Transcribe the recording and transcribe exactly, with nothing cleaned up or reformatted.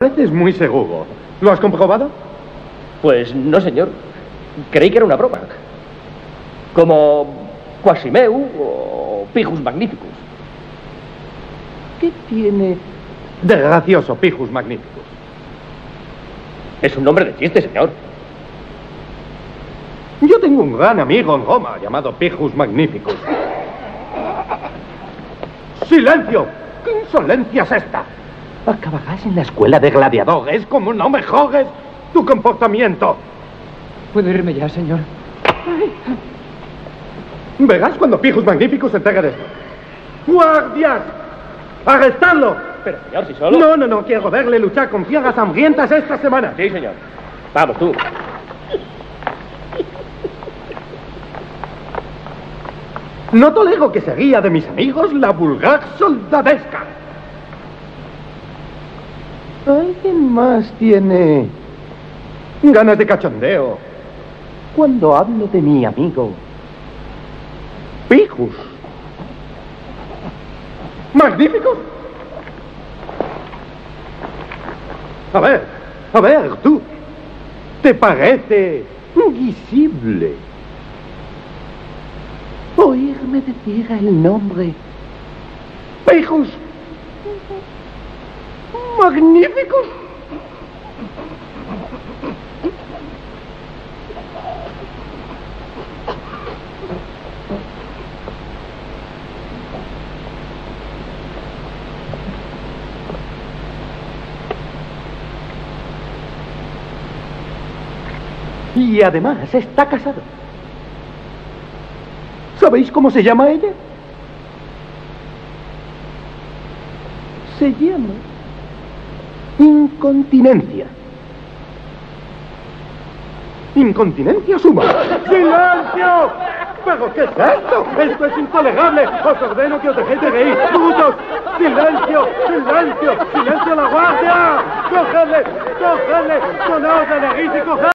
Pareces muy seguro. ¿Lo has comprobado? Pues no, señor. Creí que era una broma. Como Quasimeu o Pijus Magnificus. ¿Qué tiene de gracioso Pijus Magnificus? Es un nombre de chiste, señor. Yo tengo un gran amigo en Roma llamado Pijus Magnificus. ¡Silencio! ¿Qué insolencia es esta? Acabarás en la escuela de gladiadores como no mejores tu comportamiento. ¿Puedo irme ya, señor? Verás cuando Pijus Magnificus se entere de esto. ¡Guardias! ¡Arrestadlo! Pero, señor, si solo... No, no, no. Quiero verle luchar con fieras hambrientas esta semana. Sí, señor. Vamos, tú. No tolero que se ría de mis amigos la vulgar soldadesca. ¿Alguien más tiene ganas de cachondeo cuando hablo de mi amigo Pijus Magnificus? A ver, a ver, tú, ¿te parece visible oírme decir el nombre Pijus Magnificus? Y además está casado. ¿Sabéis cómo se llama ella? Se llama incontinencia. Incontinencia suma. ¡Silencio! ¿Pero qué es esto? ¡Esto es intolerable! ¡Os ordeno que os dejéis de reír, brutos! ¡Silencio! ¡Silencio! ¡Silencio a la guardia! ¡Cógedle! ¡Cógedle! ¡Sonaos de nariz y cogedle!